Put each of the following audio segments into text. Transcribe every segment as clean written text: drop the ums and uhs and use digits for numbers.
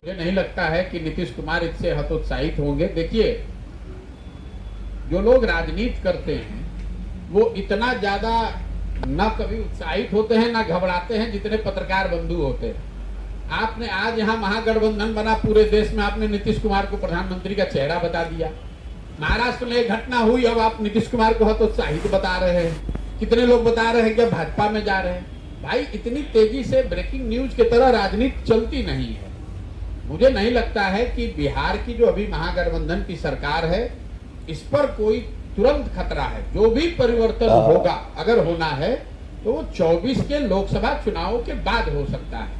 मुझे नहीं लगता है कि नीतीश कुमार इससे हतोत्साहित होंगे। देखिए, जो लोग राजनीति करते हैं वो इतना ज्यादा न कभी उत्साहित होते हैं न घबराते हैं जितने पत्रकार बंधु होते हैं। आपने आज यहाँ महागठबंधन बना, पूरे देश में आपने नीतीश कुमार को प्रधानमंत्री का चेहरा बता दिया। महाराष्ट्र में एक घटना हुई, अब आप नीतीश कुमार को हतोत्साहित बता रहे हैं। कितने लोग बता रहे हैं कि भाजपा में जा रहे हैं। भाई, इतनी तेजी से ब्रेकिंग न्यूज की तरह राजनीति चलती नहीं है। मुझे नहीं लगता है कि बिहार की जो अभी महागठबंधन की सरकार है इस पर कोई तुरंत खतरा है। जो भी परिवर्तन होगा, अगर होना है तो वो 24 के लोकसभा चुनाव के बाद हो सकता है।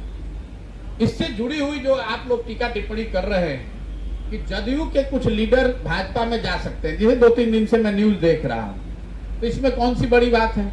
इससे जुड़ी हुई जो आप लोग टीका टिप्पणी कर रहे हैं कि जदयू के कुछ लीडर भाजपा में जा सकते हैं, जिसे 2-3 दिन से मैं न्यूज देख रहा हूं, तो इसमें कौन सी बड़ी बात है।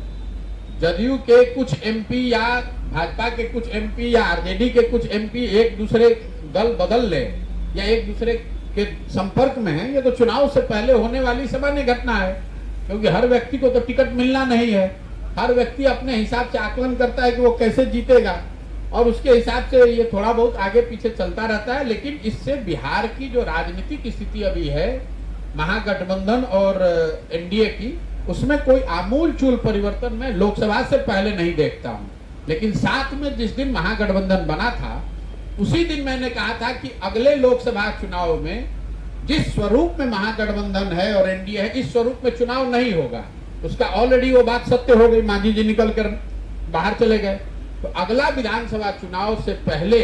जदयू के कुछ एमपी या भाजपा के कुछ एमपी या आरजेडी के कुछ एमपी एक दूसरे दल बदल ले या एक दूसरे के संपर्क में है, ये तो चुनाव से पहले होने वाली सामान्य घटना है। क्योंकि हर व्यक्ति को तो टिकट मिलना नहीं है। हर व्यक्ति अपने हिसाब से आकलन करता है कि वो कैसे जीतेगा और उसके हिसाब से ये थोड़ा बहुत आगे पीछे चलता रहता है। लेकिन इससे बिहार की जो राजनीतिक स्थिति अभी है महागठबंधन और एनडीए की, उसमें कोई आमूल चूल परिवर्तन मैं लोकसभा से पहले नहीं देखता हूं। लेकिन साथ में जिस दिन महागठबंधन बना था उसी दिन मैंने कहा था कि अगले लोकसभा चुनाव में जिस स्वरूप में महागठबंधन है और एनडीए है, इस स्वरूप में चुनाव नहीं होगा। उसका ऑलरेडी वो बात सत्य हो गई, मांझी जी निकल कर बाहर चले गए। तो अगला विधानसभा चुनाव से पहले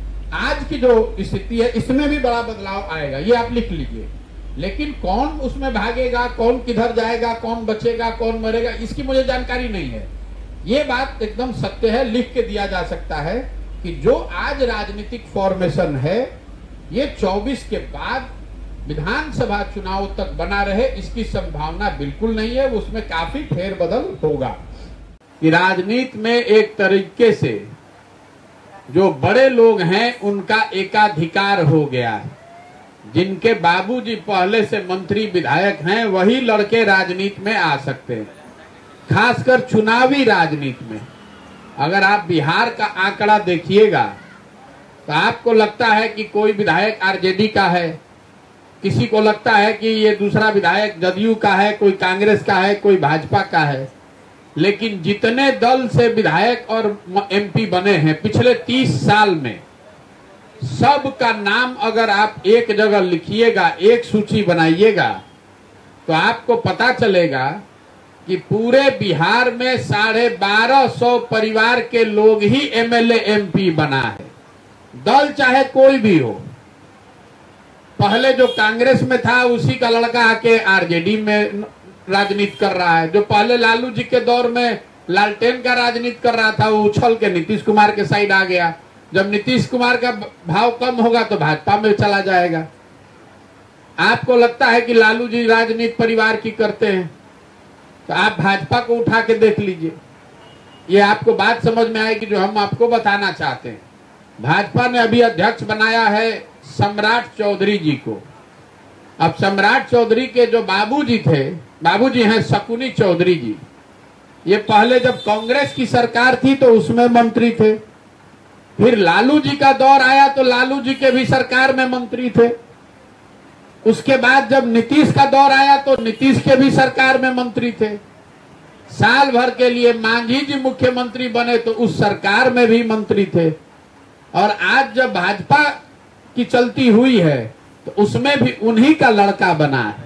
आज की जो स्थिति है इसमें भी बड़ा बदलाव आएगा, ये आप लिख लीजिए। लेकिन कौन उसमें भागेगा, कौन किधर जाएगा, कौन बचेगा, कौन मरेगा, इसकी मुझे जानकारी नहीं है। ये बात एकदम सत्य है, लिख के दिया जा सकता है कि जो आज राजनीतिक फॉर्मेशन है ये 24 के बाद विधानसभा चुनाव तक बना रहे, इसकी संभावना बिल्कुल नहीं है। उसमें काफी फेरबदल होगा। कि राजनीति में एक तरीके से जो बड़े लोग हैं उनका एकाधिकार हो गया है। जिनके बाबूजी पहले से मंत्री विधायक हैं वही लड़के राजनीति में आ सकते हैं, खासकर चुनावी राजनीति में। अगर आप बिहार का आंकड़ा देखिएगा तो आपको लगता है कि कोई विधायक आरजेडी का है, किसी को लगता है कि ये दूसरा विधायक जदयू का है, कोई कांग्रेस का है, कोई भाजपा का है। लेकिन जितने दल से विधायक और एमपी बने हैं पिछले 30 साल में, सब का नाम अगर आप एक जगह लिखिएगा, एक सूची बनाइएगा, तो आपको पता चलेगा कि पूरे बिहार में 1250 परिवार के लोग ही एमएलए एमपी बना है, दल चाहे कोई भी हो। पहले जो कांग्रेस में था उसी का लड़का आके आरजेडी में राजनीति कर रहा है। जो पहले लालू जी के दौर में लालटेन का राजनीति कर रहा था वो उछल के नीतीश कुमार के साइड आ गया। जब नीतीश कुमार का भाव कम होगा तो भाजपा में चला जाएगा। आपको लगता है कि लालू जी राजनीति परिवार की करते हैं, तो आप भाजपा को उठा के देख लीजिए, ये आपको बात समझ में आएगी जो हम आपको बताना चाहते हैं। भाजपा ने अभी अध्यक्ष बनाया है सम्राट चौधरी जी को। अब सम्राट चौधरी के जो बाबूजी थे, बाबूजी हैं शकुनी चौधरी जी, ये पहले जब कांग्रेस की सरकार थी तो उसमें मंत्री थे। फिर लालू जी का दौर आया तो लालू जी के भी सरकार में मंत्री थे। उसके बाद जब नीतीश का दौर आया तो नीतीश के भी सरकार में मंत्री थे। साल भर के लिए मांझी जी मुख्यमंत्री बने तो उस सरकार में भी मंत्री थे। और आज जब भाजपा की चलती हुई है तो उसमें भी उन्हीं का लड़का बना है।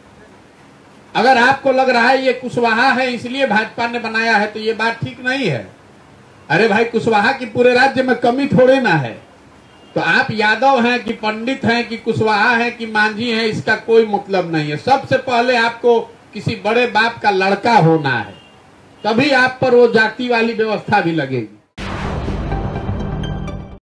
अगर आपको लग रहा है ये कुशवाहा है इसलिए भाजपा ने बनाया है तो ये बात ठीक नहीं है। अरे भाई, कुशवाहा की पूरे राज्य में कमी थोड़े ना है। तो आप यादव हैं कि पंडित हैं कि कुशवाहा हैं कि मांझी हैं, इसका कोई मतलब नहीं है। सबसे पहले आपको किसी बड़े बाप का लड़का होना है, तभी आप पर वो जाति वाली व्यवस्था भी लगेगी।